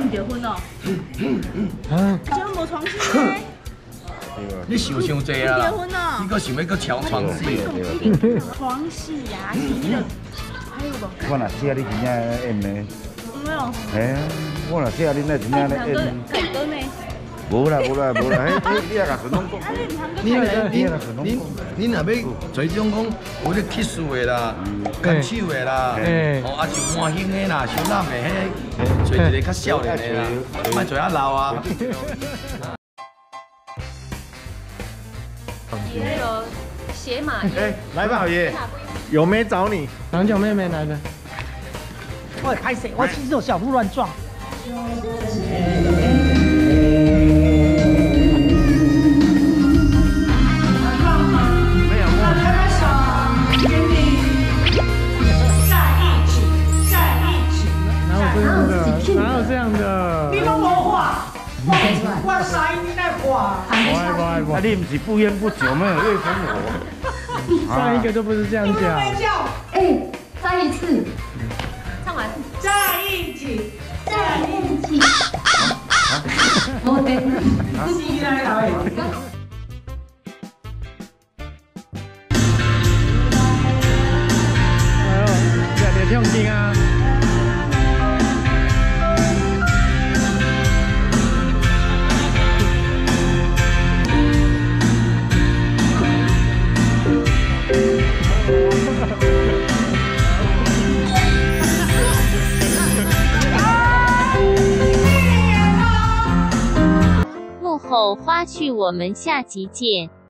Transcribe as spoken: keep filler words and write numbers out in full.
唔结婚哦？ 啊， 结婚无床戏呢？ 你想伤济结啊！ 婚哦？ 你搁想要搁抢床戏？ 床戏呀，是那个，还有无？ 我若写你真正演呢， 没有。 哎，我若写你那真正咧演。 改歌呢？ 无啦无啦无啦，嘿，你也甲顺拢讲。 你你你你若要做这种讲有咧 kiss 的啦，牵手的啦，哦，啊就欢喜的啦，小男的迄，做一个较少年的啦，莫做遐老啊。 也有写马哎，来吧，老爷，有妹找你， 长久妹妹来了。 我拍谁？我其实有小鹿乱撞。 哪有这样的？ 你都无画，我我啥你来画？ 不爱不爱啊，你不是不烟不酒，没有月生活。 上一个就不是这样讲。 哎，再一次，唱完， 在一起， 在一起。 起来来。 哎呦，热烈唱经啊！ 幕后花絮，我们下集见。